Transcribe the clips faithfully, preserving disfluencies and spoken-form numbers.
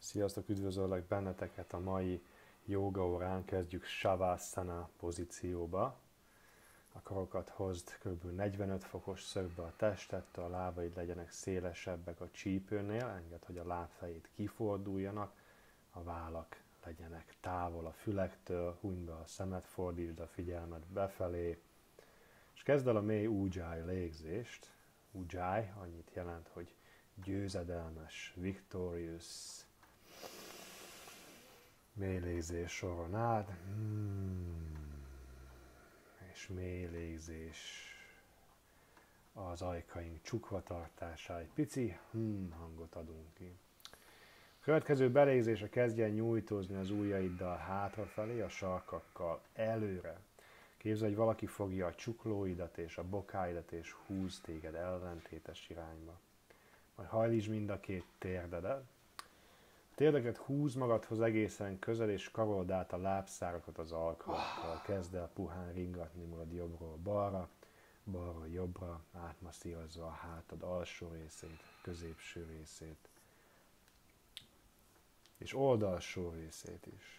Sziasztok, üdvözöllek benneteket a mai jóga órán. Kezdjük Savasana pozícióba. A karokat hozd kb. negyvenöt fokos szögbe a testettől, a lábaid legyenek szélesebbek a csípőnél, engedd, hogy a lábfejét kiforduljanak, a vállak legyenek távol a fülektől, hunyd be a szemed, fordítsd a figyelmet befelé, és kezd el a mély ujjayi légzést. Ujjayi annyit jelent, hogy győzedelmes, victorious. Mély légzés soron át, hmm. és mély légzés az ajkaink csukva tartására. Egy pici hmm hangot adunk ki. A következő belégzésre kezdjen nyújtózni az ujjaiddal hátrafelé, a sarkakkal előre. Képzelj, hogy valaki fogja a csuklóidat és a bokáidat és húz téged ellentétes irányba. Majd hajlítsd mind a két térdedet. A térdeket húz magadhoz egészen közel, és karold át a lábszárakat az alkarokkal. Kezd el puhán ringatni magad jobbról balra, balról jobbra, átmasszírozva a hátad alsó részét, középső részét, és oldalsó részét is.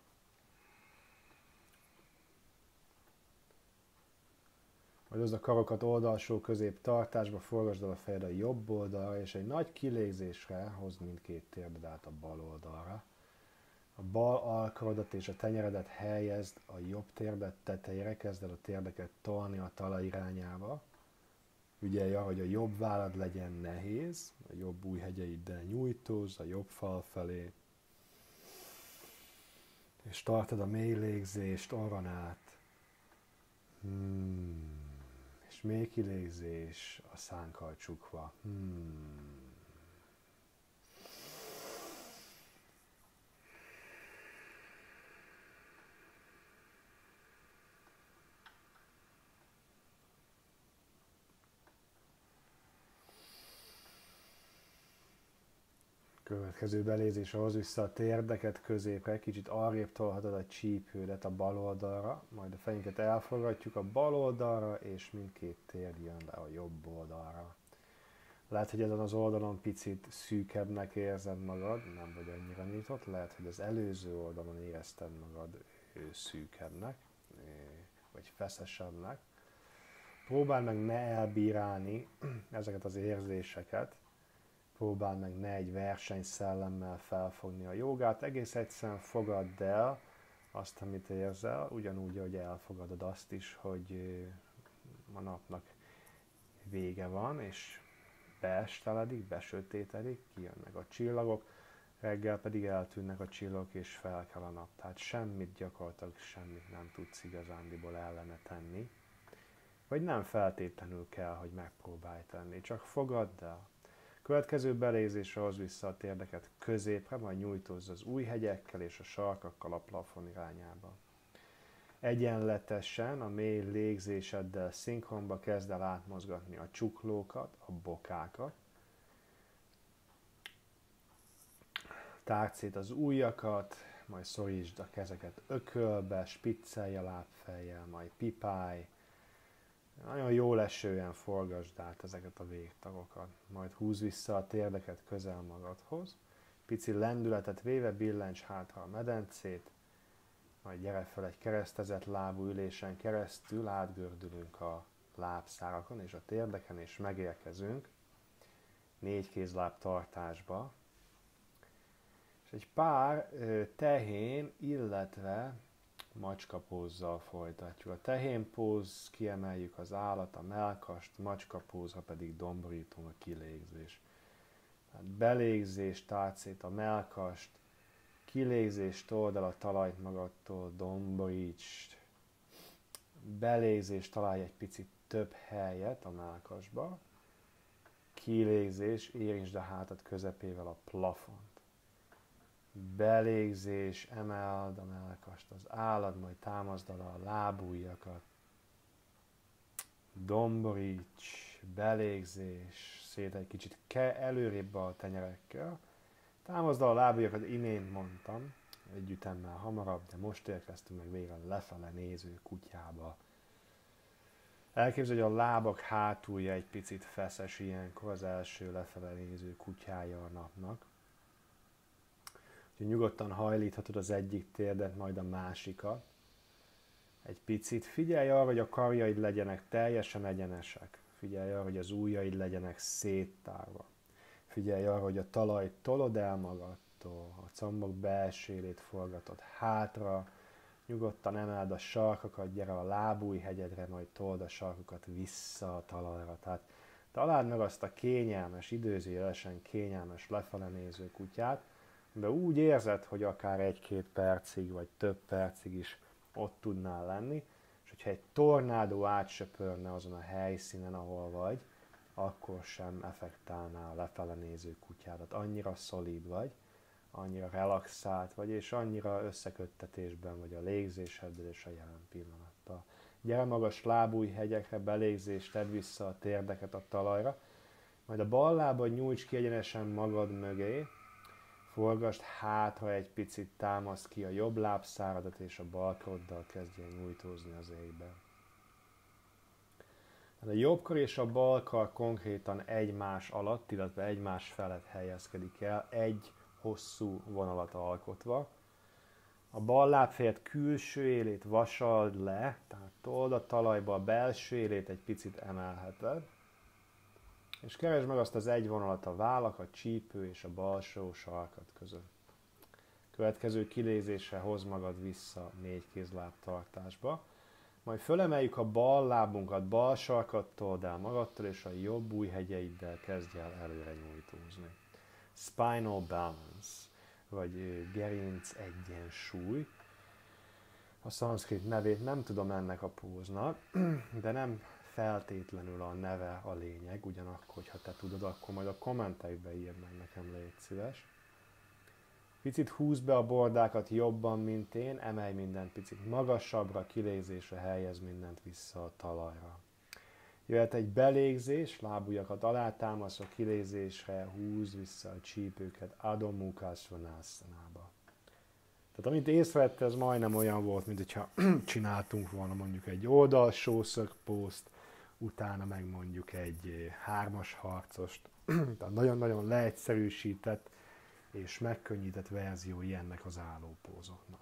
Majd az a karokat oldalsó közép tartásba, forgasd el a fejed a jobb oldalra, és egy nagy kilégzésre hozd mindkét térdet át a bal oldalra. A bal alkarodat és a tenyeredet helyezd a jobb térdet tetejére, kezd el a térdeket tolni a talaj irányába. Ügyelj arra, hogy a jobb vállad legyen nehéz, a jobb ujjhegyeiddel nyújtózz a jobb fal felé, és tartod a mély légzést orron át. Hmm. És mély kilégzés a szánkkal csukva. Hmm. Következő belézés ahhoz vissza a térdeket középre, kicsit arrébb tolhatod a csípődet a bal oldalra, majd a fejünket elforgatjuk a bal oldalra, és mindkét térd jön le a jobb oldalra. Lehet, hogy ezen az oldalon picit szűkebbnek érzed magad, nem vagy annyira nyitott, lehet, hogy az előző oldalon érezted magad szűkebbnek, vagy feszesebbnek. Próbáld meg ne elbírálni ezeket az érzéseket, próbáld meg ne egy versenyszellemmel felfogni a jogát, egész egyszerűen fogadd el azt, amit érzel, ugyanúgy, hogy elfogadod azt is, hogy a napnak vége van, és beesteledik, besötétedik, kijönnek a csillagok, reggel pedig eltűnnek a csillagok, és fel kell a nap. Tehát semmit, gyakorlatilag semmit nem tudsz igazándiból ellene tenni, vagy nem feltétlenül kell, hogy megpróbálj tenni, csak fogadd el. Következő belégzésre hoz vissza a térdeket középre, majd nyújtózz az ujjhegyekkel és a sarkakkal a plafon irányába. Egyenletesen a mély légzéseddel szinkronba kezd el átmozgatni a csuklókat, a bokákat. Tárd szét az ujjakat, majd szorítsd a kezeket ökölbe, spiccelj a lábfejjel, majd pipálj. Nagyon jól esően forgasd át ezeket a végtagokat, majd húzz vissza a térdeket közel magadhoz, pici lendületet véve billents hátra a medencét, majd gyere fel egy keresztezett lábú ülésen keresztül, átgördülünk a lábszárakon és a térdeken, és megérkezünk négy kézláb tartásba, és egy pár tehén, illetve macskapózzal folytatjuk. A tehén póz, kiemeljük az állat, a mellkast, macskapózra pedig domborítunk, a kilégzés. Tehát belégzés, tárd szét a mellkast, kilégzés, told el a talajt magadtól, domborítsd. Belégzés, találj egy picit több helyet a mellkasba. Kilégzés, érintsd a hátad közepével a plafont. Belégzés, emeld a mellkast, az állad, majd támaszd alá a lábujjakat. Domboríts, belégzés, szét egy kicsit előrébb a tenyerekkel. Támaszd alá a lábujjakat, imént mondtam, egy ütemmel hamarabb, de most érkeztünk meg végre lefele néző kutyába. Elképzelj, hogy a lábak hátulja egy picit feszes ilyenkor, az első lefele néző kutyája a napnak. Úgyhogy nyugodtan hajlíthatod az egyik térdet, majd a másikat. Egy picit. Figyelj arra, hogy a karjaid legyenek teljesen egyenesek. Figyelj arra, hogy az ujjaid legyenek széttárva. Figyelj arra, hogy a talajt tolod el magadtól, a combok belsőjét forgatod hátra, nyugodtan emeld a sarkakat, gyere a lábújhegyedre, majd told a sarkakat vissza a talajra. Tehát találd meg azt a kényelmes, időzélesen kényelmes lefele néző kutyát, de úgy érzed, hogy akár egy-két percig, vagy több percig is ott tudnál lenni, és hogyha egy tornádó átsöpörne azon a helyszínen, ahol vagy, akkor sem effektálná a lefele néző kutyádat. Annyira szolid vagy, annyira relaxált vagy, és annyira összeköttetésben vagy a légzéseddel és a jelen pillanattal. Gyere magas lábújhegyekre, belégzést, tedd vissza a térdeket a talajra, majd a bal lábad nyújts ki egyenesen magad mögé, forgasd hátra egy picit, támaszd ki a jobb lábszáradat, és a bal karoddal kezdjen nyújtózni az égbe. A jobb kar és a bal kar konkrétan egymás alatt, illetve egymás felett helyezkedik el, egy hosszú vonalat alkotva. A bal lábfejet külső élét vasald le, tehát told a talajba, a belső élét egy picit emelheted. És keresd meg azt az egy vonalat a vállak, a csípő és a balsó sarkad között. Következő kilézésre hozz magad vissza négy kézláb tartásba. Majd fölemeljük a bal lábunkat, bal sarkat told el magadtól, és a jobb ujjhegyeiddel kezdj el előre nyújtózni. Spinal balance, vagy gerinc egyensúly. A szanszkrit nevét nem tudom ennek a póznak, de nem feltétlenül a neve a lényeg, ugyanakkor, ha te tudod, akkor majd a kommentekbe írd meg nekem, légy szíves. Picit húzd be a bordákat jobban, mint én, emelj mindent picit magasabbra, kilézésre helyez mindent vissza a talajra. Jöhet egy belégzés, lábujjakat alátámasztva, kilézésre húzd vissza a csípőket Adho Mukha Svanasana-ba. Tehát amit észrevette, ez majdnem olyan volt, mint hogyha csináltunk volna mondjuk egy oldalsó szögpószt, utána meg mondjuk egy hármas harcost. Tehát nagyon-nagyon leegyszerűsített és megkönnyített verziói ennek az állópózoknak.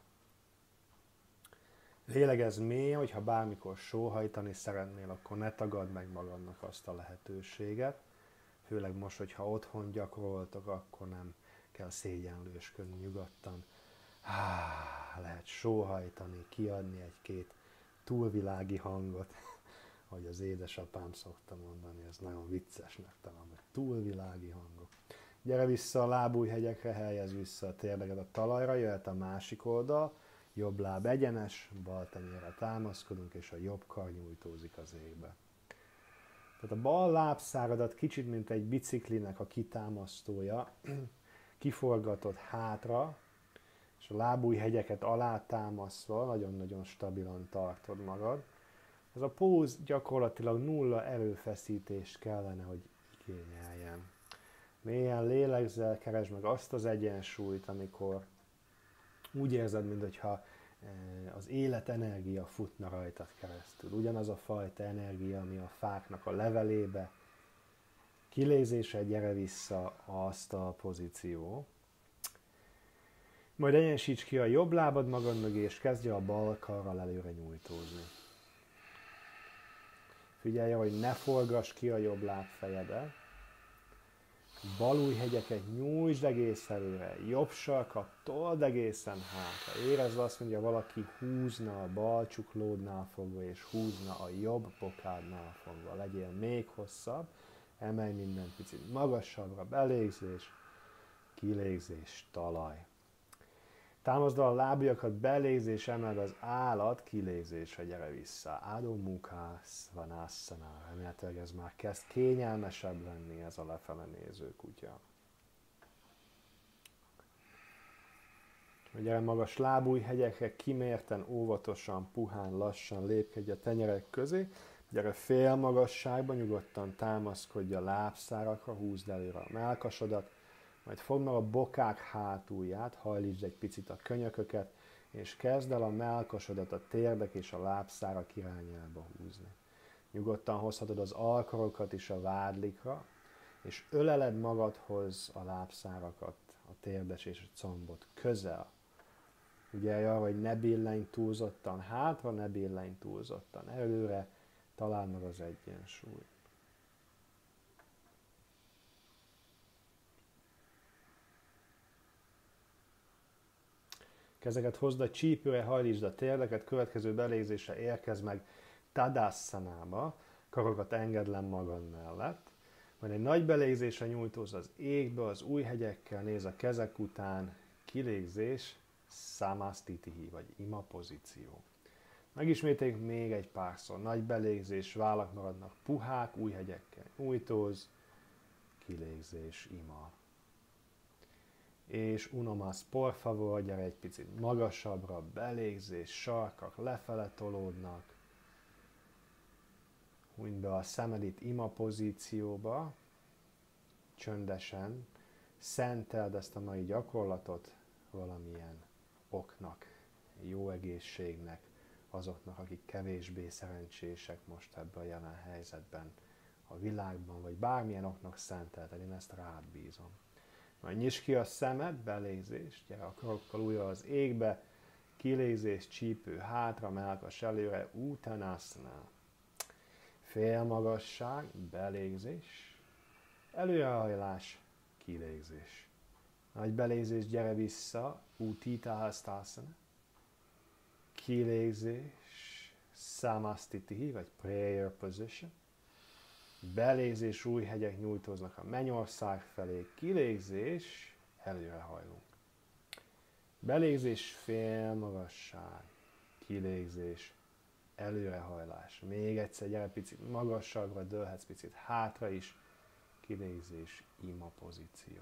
Lélegezz mélyen, hogyha bármikor sóhajtani szeretnél, akkor ne tagadd meg magadnak azt a lehetőséget. Főleg most, hogyha otthon gyakoroltok, akkor nem kell szégyenlősködni, nyugodtan. Ah, lehet sóhajtani, kiadni egy-két túlvilági hangot, ahogy az édesapám szokta mondani, ez nagyon viccesnek talán, hogy túlvilági hangok. Gyere vissza a lábújhegyekre, helyezz vissza a térdeket a talajra, jöhet a másik oldal, jobb láb egyenes, bal tenyérre támaszkodunk, és a jobb kar nyújtózik az égbe. Tehát a bal lábszáradat kicsit, mint egy biciklinek a kitámasztója, kiforgatod hátra, és a lábújhegyeket alátámasztva nagyon-nagyon stabilan tartod magad. Ez a póz gyakorlatilag nulla erőfeszítést kellene, hogy igényeljen. Mélyen lélegzel, keresd meg azt az egyensúlyt, amikor úgy érzed, mintha az életenergia futna rajtad keresztül. Ugyanaz a fajta energia, ami a fáknak a levelébe. Kilézésre gyere vissza azt a pozíció. Majd egyensíts ki a jobb lábad magad mögé, és kezdje a bal karral előre nyújtózni. Figyelj, hogy ne forgass ki a jobb lábfejedet. Bal ujjhegyeket nyújtsd egész előre, jobb sarkat told egészen hátra. Érezd azt, mondja, valaki húzna a bal csuklódnál fogva, és húzna a jobb bokádnál fogva. Legyél még hosszabb, emelj mindent picit magasabbra, belégzés, kilégzés, talaj. Támaszd a lábjakat, belégzés, emeld az állat, kilégzésre gyere vissza. Adho Mukha Svanasana. Remélhetőleg ez már kezd kényelmesebb lenni, ez a lefele néző kutya. Gyere magas lábújhegyekre, kimérten, óvatosan, puhán, lassan lépkedj a tenyerek közé. Gyere fél magasságban, nyugodtan támaszkodj a lábszárakra, húzd előre a mellkasodat. Majd fogd meg a bokák hátulját, hajlítsd egy picit a könyököket, és kezd el a mellkasodat a térdek és a lábszárak irányába húzni. Nyugodtan hozhatod az alkarokat is a vádlikra, és öleled magadhoz a lábszárakat, a térdes és a combot közel. Ugye arra, hogy ne billenj túlzottan hátra, ne billenj túlzottan előre, találd meg az egyensúlyt. Kezeket hozd a csípőre, hajlítsd a térdeket, következő belégzésre érkezz meg Tadassanába, karokat engedd le magad mellett. Majd egy nagy belégzésre nyújtózz az égbe, az új hegyekkel, néz a kezek után, kilégzés, Samastitihi, vagy ima pozíció. Megismételjük még egy párszor, nagy belégzés, vállak maradnak puhák, új hegyekkel nyújtózz, kilégzés, ima. És uno más por favor, gyere egy picit magasabbra, belégzés, sarkak lefele tolódnak. Hunyd be a szemed ima pozícióba, csöndesen, szenteld ezt a mai gyakorlatot valamilyen oknak, jó egészségnek, azoknak, akik kevésbé szerencsések most ebben a jelen helyzetben, a világban, vagy bármilyen oknak szentelted, én ezt rád bízom. Majd nyisd ki a szemed, belégzés, gyere a karokkal újra az égbe, kilégzés, csípő hátra, mellkas előre, Uttanasana. Félmagasság, belégzés, előrehajlás, kilégzés. Nagy belégzés, gyere vissza, Utthita Hastasana. Kilégzés, Samastitihi, vagy Prayer Position. Belégzés, új hegyek nyújtóznak a mennyország felé, kilégzés, előrehajlunk. Belégzés, félmagasság, kilégzés, előrehajlás. Még egyszer, gyere picit magasabbra, dőlhetsz picit hátra is, kilégzés, ima pozíció.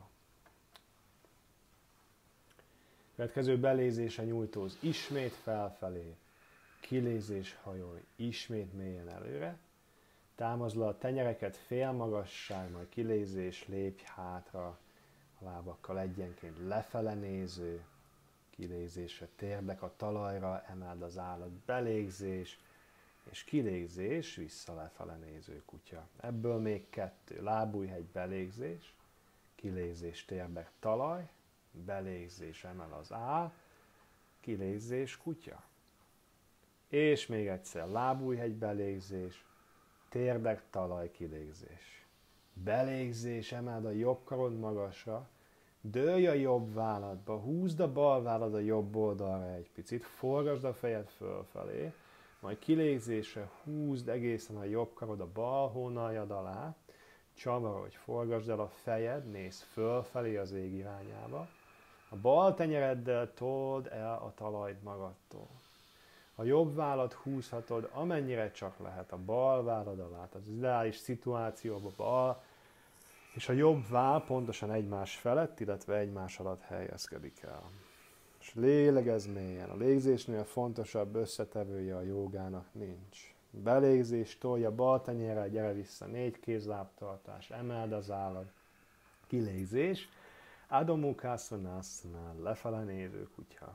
Következő belégzése nyújtóz ismét felfelé, kilégzés, hajolj, ismét mélyen előre. Támaszd le a tenyereket, félmagasság, majd kilégzés, lépj hátra, a lábakkal egyenként lefele néző, kilégzésre térdek a talajra, emeld az állat, belégzés, és kilégzés, vissza lefele néző kutya. Ebből még kettő, lábújhegy, belégzés, kilégzés, térdek, talaj, belégzés, emel az áll, kilégzés, kutya. És még egyszer, lábújhegy, belégzés, térdek, talaj, kilégzés. Belégzés, emeld a jobb karod magasra, dőlj a jobb válladba, húzd a bal vállad a jobb oldalra egy picit, forgasd a fejed fölfelé, majd kilégzésre húzd egészen a jobb karod a bal hónaljad alá, csavarodj, forgasd el a fejed, nézz fölfelé az ég irányába, a bal tenyereddel told el a talajt magadtól. A jobb vállat húzhatod, amennyire csak lehet a bal vállad alá, az ideális szituációban bal, és a jobb váll pontosan egymás felett, illetve egymás alatt helyezkedik el. És lélegezz mélyen. A légzésnél fontosabb összetevője a jógának nincs. Belégzés, tolja bal tenyérrel, gyere vissza, négy kézlábtartás, emeld az állad. Kilégzés, Adho Mukha Svanasana, lefele néző kutya.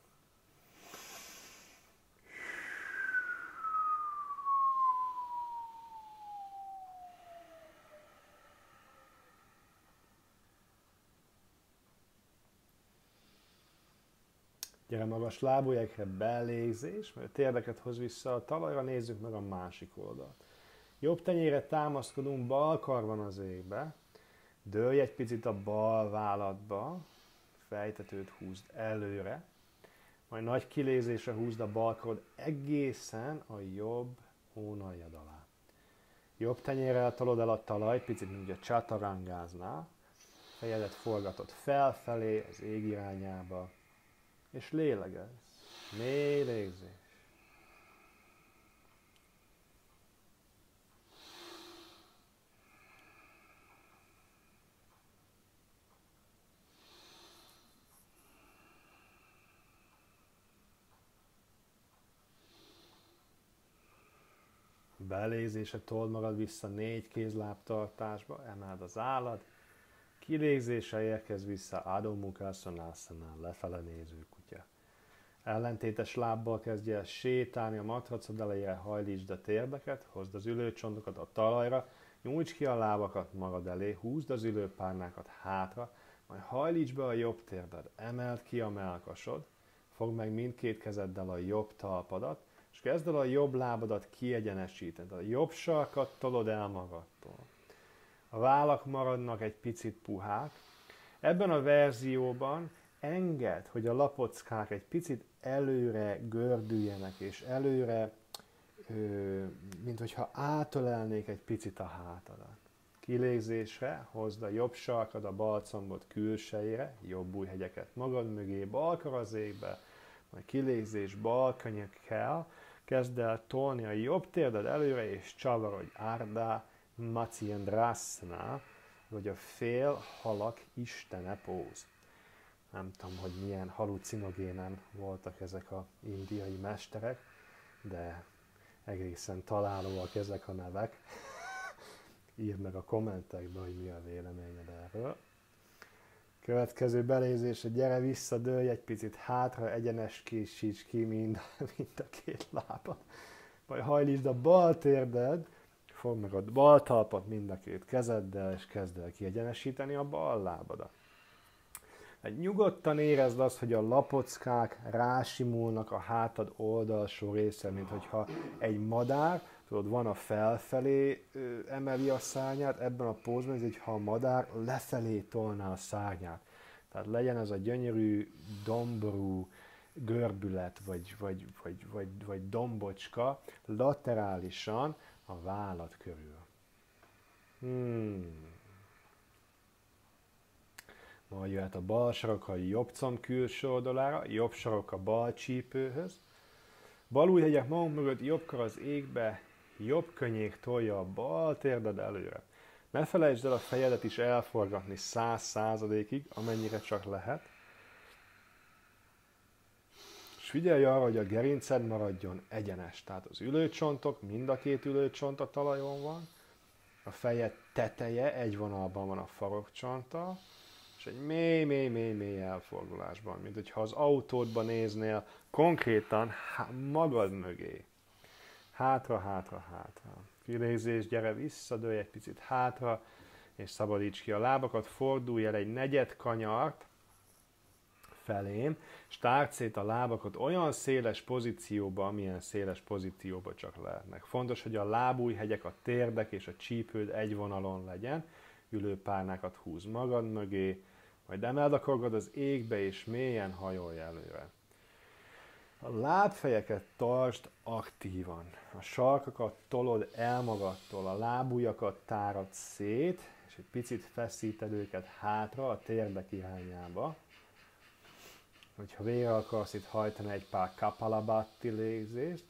Gyere magas lábujjakra, belégzés, mert a térdeket hoz vissza a talajra, nézzük meg a másik oldalt. Jobb tenyére támaszkodunk, bal kar van az égbe, dőlj egy picit a bal válladba, fejtetőt húzd előre, majd nagy kilégzésre húzd a bal karod egészen a jobb hónaljad alá. Jobb tenyérrel tolod el a talajt, picit mint a csatarangáznál, fejedet forgatod felfelé, az ég irányába, és lélegezz. Mély légzés. Belégzésre told magad vissza négy kézlábtartásba, emeld az állad, kilégzésre érkezz vissza Adho Mukha Svanasana, lefele néző kutya. Ellentétes lábbal kezdj el sétálni a matracod elejére, hajlítsd a térdeket, hozd az ülőcsontokat a talajra, nyújtsd ki a lábakat magad elé, húzd az ülőpárnákat hátra, majd hajlíts be a jobb térded, emeld ki a mellkasod, fogd meg mindkét kezeddel a jobb talpadat, és kezd el a jobb lábadat kiegyenesíteni. A jobb sarkat tolod el magadtól. A vállak maradnak egy picit puhák. Ebben a verzióban engedd, hogy a lapockák egy picit előre gördüljenek, és előre, ö, mint hogyha átölelnék egy picit a hátadat. Kilégzésre hozd a jobb sarkad a bal combod külsejére, jobb ujjhegyeket magad mögé, bal kar az égbe, majd kilégzés bal könyökkel, kezd el tolni a jobb térded előre, és csavarodj Ardha Matsyendrasana, vagy a fél halak istene póz. Nem tudom, hogy milyen halucinogénen voltak ezek az indiai mesterek, de egészen találóak ezek a nevek. Írd meg a kommentekbe, hogy mi a véleményed erről. Következő belézésre, gyere vissza, dőlj egy picit hátra, egyenesíts ki mind, mind a két lábad. Majd hajlítsd a bal térded, fogd meg a bal talpat mind a két kezeddel, és kezd el kiegyenesíteni a bal lábadat. Hát nyugodtan érezd azt, hogy a lapockák rásimulnak a hátad oldalsó része, mint hogyha egy madár, tudod, van a felfelé ö, emeli a szárnyát, ebben a pózban, ez így, ha a madár lefelé tolná a szárnyát. Tehát legyen ez a gyönyörű, domború görbület, vagy, vagy, vagy, vagy, vagy dombocska laterálisan a vállad körül. Hmm. Majd jöhet a bal sarok a jobb comb külső oldalára, jobb sarok a bal csípőhöz. Bal ujjhegyek magunk mögött, jobb kar az égbe, jobb könnyék tolja a bal térded előre. Ne felejtsd el a fejedet is elforgatni száz százalékig, amennyire csak lehet. És figyelj arra, hogy a gerinced maradjon egyenes. Tehát az ülőcsontok, mind a két ülőcsont a talajon van. A fejed teteje egy vonalban van a farokcsonttal. És egy mély, mély, mély, mély elfordulásban, mint hogyha az autódban néznél konkrétan magad mögé. Hátra, hátra, hátra. Kilégzés, gyere vissza, dőlj egy picit hátra, és szabadíts ki a lábakat, fordulj el egy negyed kanyart felém, és tárd szét a lábakat olyan széles pozícióba, amilyen széles pozícióba csak lehetnek. Fontos, hogy a lábújhegyek, a térdek és a csípőd egy vonalon legyen, ülőpárnákat húz magad mögé, majd emeld a kargad az égbe, és mélyen hajolj előre. A lábfejeket tartsd aktívan. A sarkakat tolod el magadtól, a lábujjakat tárad szét, és egy picit feszíted őket hátra a térdek irányába. Hogyha végre akarsz itt hajtani egy pár Kapalabhati légzést,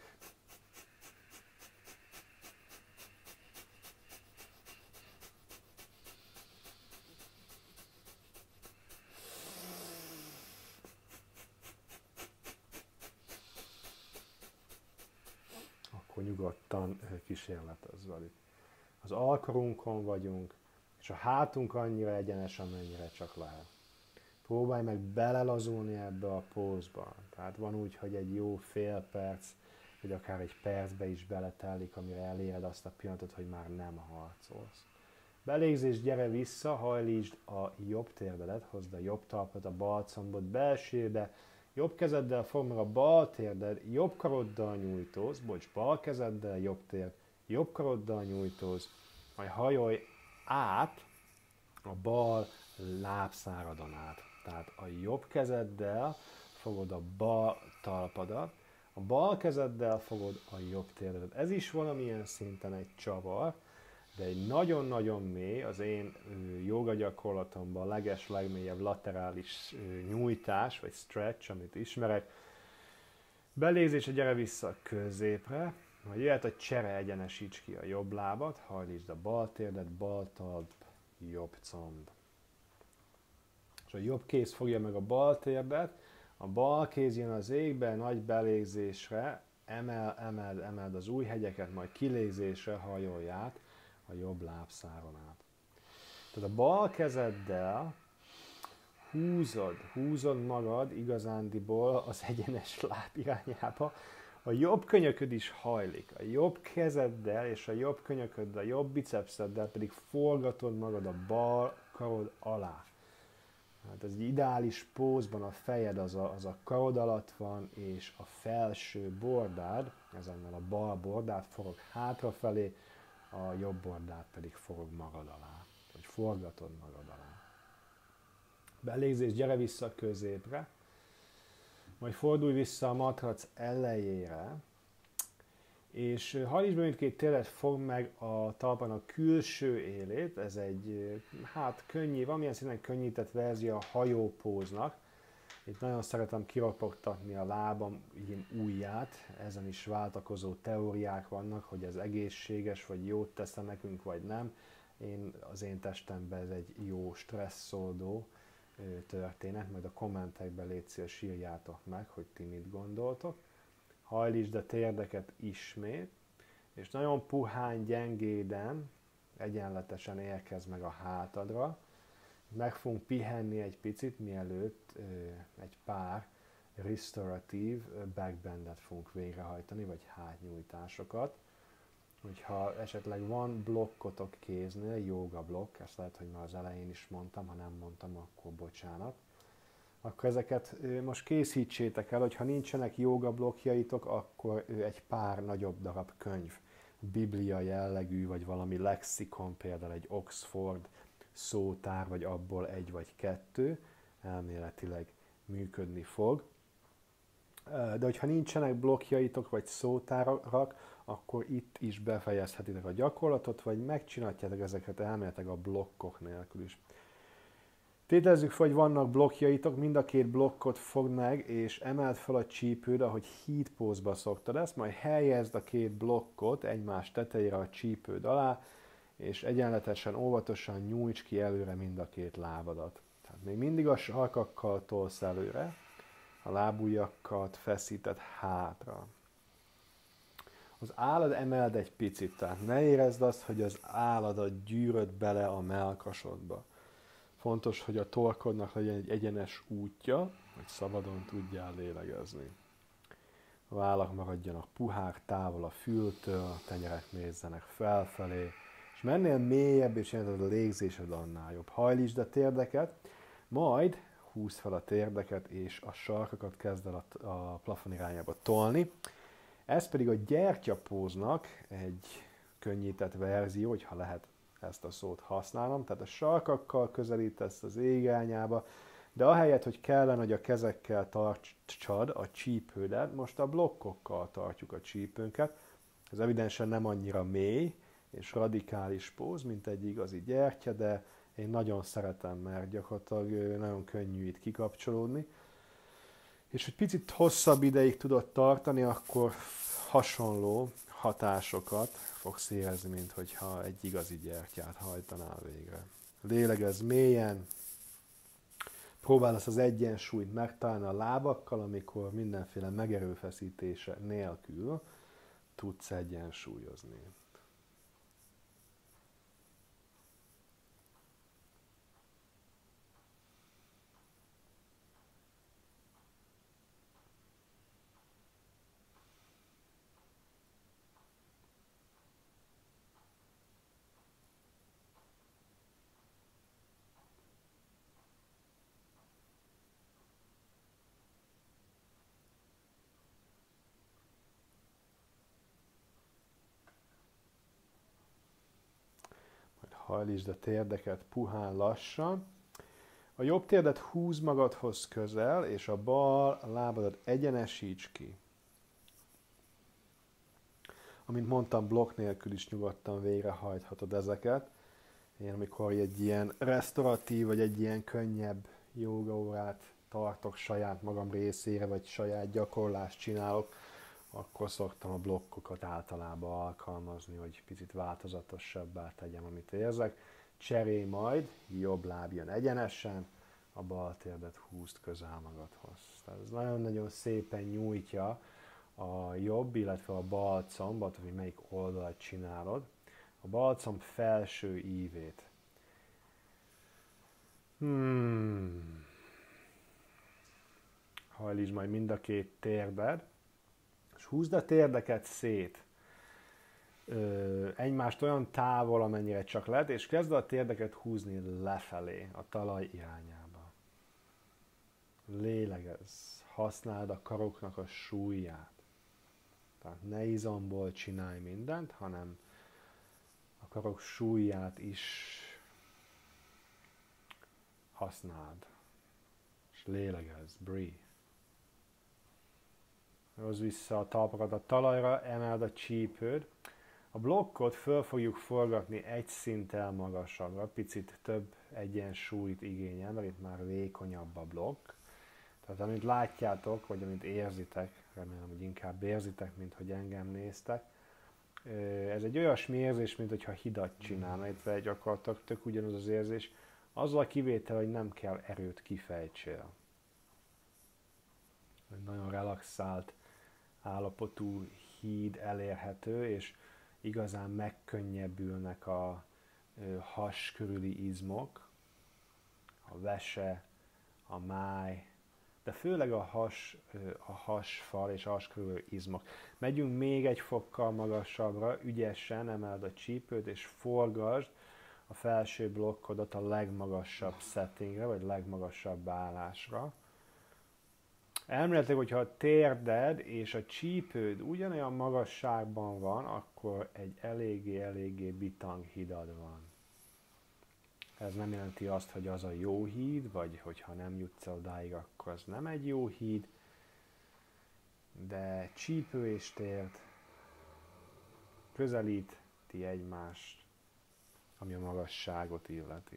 akkor nyugodtan kísérletezz velük. Az alkarunkon vagyunk, és a hátunk annyira egyenes, amennyire csak lehet. Próbálj meg belelazulni ebbe a pózba. Tehát van úgy, hogy egy jó fél perc, vagy akár egy percbe is beletelik, amire eléred azt a pillanatot, hogy már nem harcolsz. Belégzés, gyere vissza, hajlítsd a jobb térdedet, hozd a jobb talpad, a bal combot belsébe, jobb kezeddel fogd meg a bal térded, jobb karoddal nyújtóz, bocs, bal kezeddel, jobb térd, jobb karoddal nyújtóz, majd hajolj át a bal lábszáradon át. Tehát a jobb kezeddel fogod a bal talpadat, a bal kezeddel fogod a jobb térdedet. Ez is valamilyen szinten egy csavar, de egy nagyon-nagyon mély, az én jóga gyakorlatomban a leges, legmélyebb laterális nyújtás, vagy stretch, amit ismerek. Belézés, gyere vissza a középre, majd jöhet a csere, egyenesíts ki a jobb lábat, hajlítsd a bal térdet, bal talp, jobb comb. És a jobb kéz fogja meg a bal térdet, a bal kéz jön az égbe, nagy belégzésre, emel, emeld, emeld az ujjhegyeket, majd kilégzésre hajolj át a jobb lábszáron át. Tehát a bal kezeddel húzod, húzod magad igazándiból az egyenes láb irányába, a jobb könyököd is hajlik, a jobb kezeddel és a jobb könyököddel, a jobb bicepszeddel pedig forgatod magad a bal karod alá. Tehát ez egy ideális pózban a fejed az a, az a karod alatt van, és a felső bordád, ezennel a bal bordád forog hátrafelé, a jobb bordád pedig forog magad alá, vagy forgatod magad alá. Belégzés, gyere vissza középre, majd fordulj vissza a matrac elejére, és hajtsd be mindkét térdet, fogd meg a talpon a külső élét, ez egy hát könnyű, valamilyen szinten könnyített verzió a hajópóznak. Itt nagyon szeretem kiropogtatni a lábam ujját, ezen is váltakozó teóriák vannak, hogy ez egészséges, vagy jót tesz nekünk, vagy nem. Én, az én testemben ez egy jó stresszoldó történet, majd a kommentekben légy szíves, írjátok meg, hogy ti mit gondoltok. Hajlítsd a térdeket ismét, és nagyon puhán, gyengéden, egyenletesen érkezz meg a hátadra. Meg fogunk pihenni egy picit, mielőtt ö, egy pár restoratív backbendet fogunk végrehajtani, vagy hátnyújtásokat. Hogyha esetleg van blokkotok kéznél, jóga blokk, ezt lehet, hogy már az elején is mondtam, ha nem mondtam, akkor bocsánat. Akkor ezeket most készítsétek el, hogyha nincsenek jóga blokkjaitok, akkor egy pár nagyobb darab könyv, biblia jellegű, vagy valami lexikon, például egy Oxford szótár, vagy abból egy vagy kettő, elméletileg működni fog. De hogyha nincsenek blokkjaitok, vagy szótárak, akkor itt is befejezhetitek a gyakorlatot, vagy megcsináljátok ezeket elméletileg a blokkok nélkül is. Tételezzük fel, hogy vannak blokkjaitok, mind a két blokkot fogd meg, és emeld fel a csípőd, ahogy heat pose-ba szoktad ezt, majd helyezd a két blokkot egymás tetejére a csípőd alá, és egyenletesen, óvatosan nyújts ki előre mind a két lábadat. Tehát még mindig a sarkakkal tolsz előre, a lábujjakat feszíted hátra. Az állad emeld egy picit, tehát ne érezd azt, hogy az álladat gyűröd bele a mellkasodba. Fontos, hogy a torkodnak legyen egy egyenes útja, hogy szabadon tudjál lélegezni. A vállak maradjanak puhák, távol a fültől, a tenyerek nézzenek felfelé, és mennél mélyebb, és jelentett a légzésed annál jobb. Hajlítsd a térdeket, majd húzd fel a térdeket, és a sarkakat kezd el a, a plafon irányába tolni. Ez pedig a gyertyapóznak egy könnyített verzió, hogyha lehet ezt a szót használnom, tehát a sarkakkal közelítesz az ég irányába, de ahelyett, hogy kellene, hogy a kezekkel tartsad a csípődet, most a blokkokkal tartjuk a csípőnket. Ez evidensen nem annyira mély és radikális póz, mint egy igazi gyertya, de én nagyon szeretem, mert gyakorlatilag nagyon könnyű itt kikapcsolódni. És hogy picit hosszabb ideig tudod tartani, akkor hasonló hatásokat fogsz érezni, mint hogyha egy igazi gyertyát hajtanál végre. Lélegezz mélyen, próbálj az egyensúlyt megtalálni a lábakkal, amikor mindenféle megerőfeszítése nélkül tudsz egyensúlyozni. Hajlítsd a térdeket puhán lassan. A jobb térdet húz magadhoz közel, és a bal lábadat egyenesíts ki. Amint mondtam, blokk nélkül is nyugodtan végrehajthatod ezeket. Én amikor egy ilyen restauratív, vagy egy ilyen könnyebb jógaórát tartok saját magam részére, vagy saját gyakorlást csinálok, akkor szoktam a blokkokat általában alkalmazni, hogy picit változatosabbá tegyem, amit érzek. Cserélj majd, jobb láb jön egyenesen, a bal térdet húzd közel magadhoz. Tehát ez nagyon-nagyon szépen nyújtja a jobb, illetve a bal combot, hogy melyik oldalat csinálod, a bal comb felső ívét. Hmm. Hajlítsd majd mind a két térded, és húzd a térdeket szét, Ö, egymást olyan távol, amennyire csak lehet, és kezd a térdeket húzni lefelé, a talaj irányába. lélegezz, használd a karoknak a súlyát. Tehát ne izomból csinálj mindent, hanem a karok súlyát is használd. És lélegezz, breathe. Hozz vissza a talpakat a talajra, emeld a csípőd. A blokkot föl fogjuk forgatni egy szinttel magasabbra, picit több egyensúlyt igényel, mert itt már vékonyabb a blokk. Tehát amit látjátok, vagy amit érzitek, remélem, hogy inkább érzitek, mint hogy engem néztek, ez egy olyasmi érzés, mint hogyha hidat csinálna, itt gyakorlatilag tök ugyanaz az érzés, azzal a kivétel, hogy nem kell erőt kifejtsél. Egy nagyon relaxált állapotú híd elérhető, és igazán megkönnyebbülnek a has körüli izmok, a vese, a máj, de főleg a, has, a hasfal és a has körüli izmok. Megyünk még egy fokkal magasabbra, ügyesen emeld a csípőt, és forgasd a felső blokkodat a legmagasabb settingre, vagy legmagasabb állásra. Elméletileg, hogyha a térded és a csípőd ugyanolyan magasságban van, akkor egy eléggé-eléggé bitang hidad van. Ez nem jelenti azt, hogy az a jó híd, vagy hogyha nem jutsz el odáig, akkor az nem egy jó híd, de csípő és térd közelíti egymást, ami a magasságot illeti.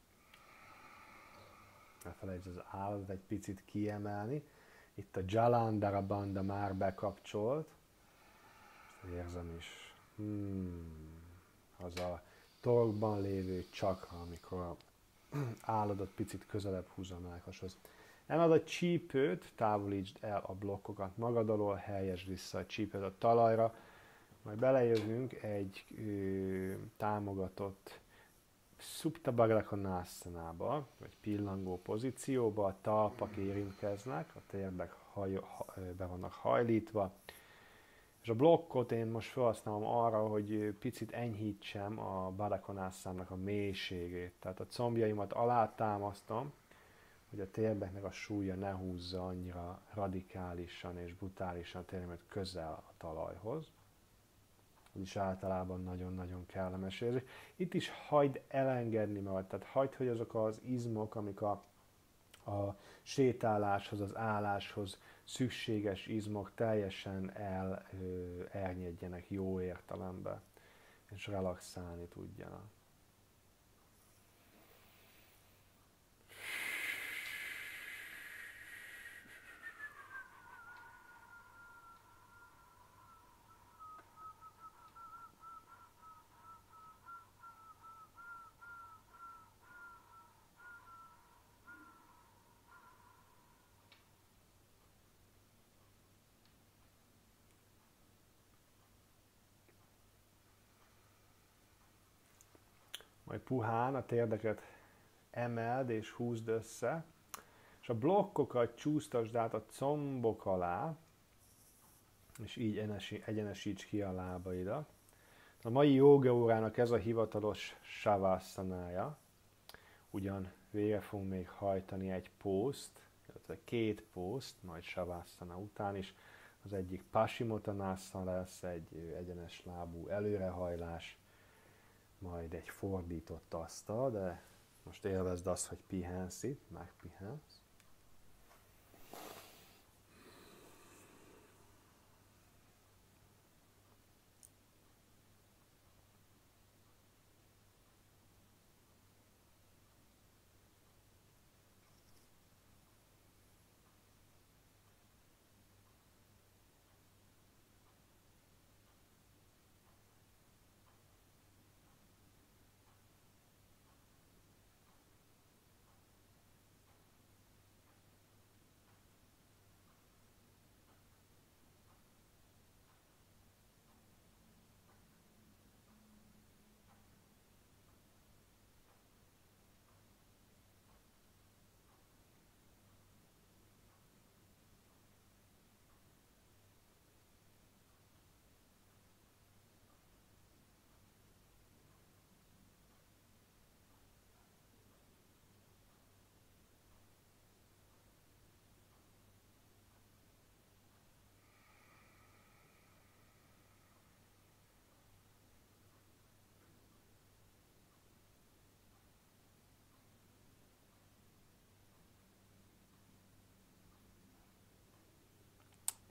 Ne felejtsd az állat egy picit kiemelni. Itt a Jalandhara Bandha már bekapcsolt. Érzem is. Hmm. Az a torkban lévő csakra, amikor a állatot picit közelebb húzza a mellkashoz. Emeld a csípőt, távolítsd el a blokkokat magad alól, helyezd vissza a csípőt a talajra, majd belejövünk egy ö, támogatott Supta Baddha Konasanába, vagy pillangó pozícióba, a talpak érintkeznek, a térdek haj, ha, be vannak hajlítva, és a blokkot én most felhasználom arra, hogy picit enyhítsem a Baddha Konasának a mélységét. Tehát a combjaimat alátámasztom, hogy a térdeknek a súlya ne húzza annyira radikálisan és brutálisan a térdemet közel a talajhoz. Ez is általában nagyon-nagyon kellemes érzés. Itt is hagyd elengedni magad, tehát hagyd, hogy azok az izmok, amik a, a sétáláshoz, az álláshoz szükséges izmok teljesen el, ö, elnyedjenek jó értelemben, és relaxálni tudjanak. Majd puhán a térdeket emeld és húzd össze, és a blokkokat csúsztasd át a combok alá, és így egyenesíts ki a lábaidat. A mai jóga órának ez a hivatalos savassanája, ugyan végre fogunk még hajtani egy pószt, illetve két pószt, majd savassana után is. Az egyik Paschimottanasana lesz, egy egyenes lábú előrehajlás, majd egy fordított asztal, de most élvezd azt, hogy pihensz itt, megpihensz.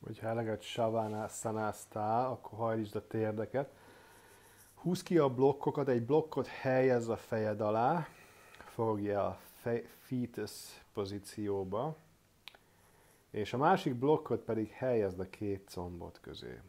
Hogyha eleget savánáztál, akkor hajlítsd a térdeket. Húzd ki a blokkokat, egy blokkot helyezz a fejed alá, fogja a fetus pozícióba, és a másik blokkot pedig helyezd a két combot közé.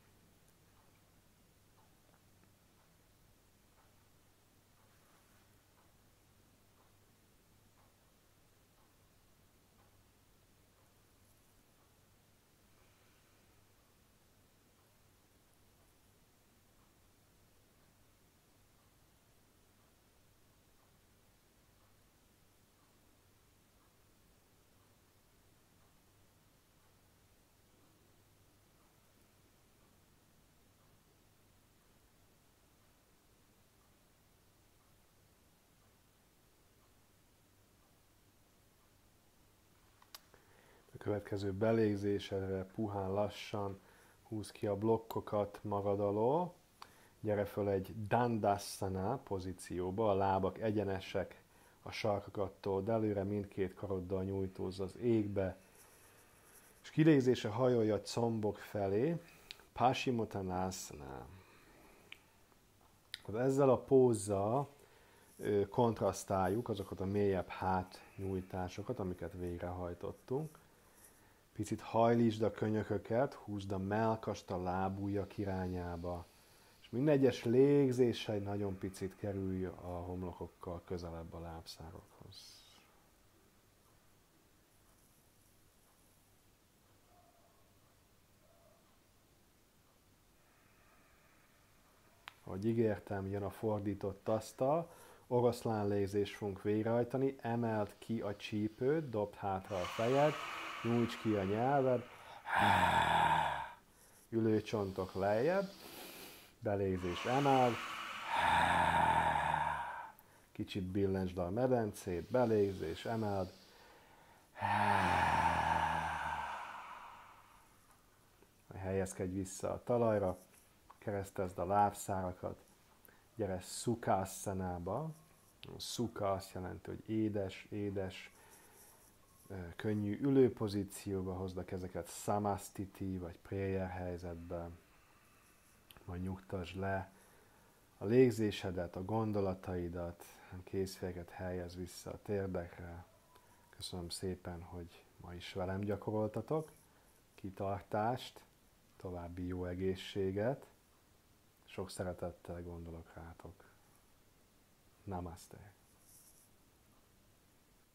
A következő belégzésedre puhán lassan húzd ki a blokkokat magad alól, gyere föl egy Dandasana pozícióba, a lábak egyenesek, a sarkakat told előre, mindkét karoddal nyújtózz az égbe, és kilégzése hajolj a combok felé, Paschimottanasana. Ezzel a pózzal kontrasztáljuk azokat a mélyebb hátnyújtásokat, amiket végrehajtottunk. Picit hajlítsd a könyököket, húzd a mellkast a lábujjak irányába, és minden egyes légzéssel egy nagyon picit kerülj a homlokokkal közelebb a lábszárokhoz. Ahogy ígértem, jön a fordított asztal, oroszlán légzést fogunk végrehajtani, emeld ki a csípőt, dobd hátra a fejed, nyújts ki a nyelved, ülőcsontok lejjebb, belégzés emeld, kicsit billentsd a medencét, belégzés emeld, helyezkedj vissza a talajra, keresztezd a lábszárakat, gyere Sukhassanába. Sukha azt jelenti, hogy édes, édes, könnyű ülőpozícióba, hozd a kezeket Samastiti vagy prayer helyzetbe, majd nyugtasd le a légzésedet, a gondolataidat, a kézféket helyezd vissza a térdekre. Köszönöm szépen, hogy ma is velem gyakoroltatok, kitartást, további jó egészséget, sok szeretettel gondolok rátok. Namaste.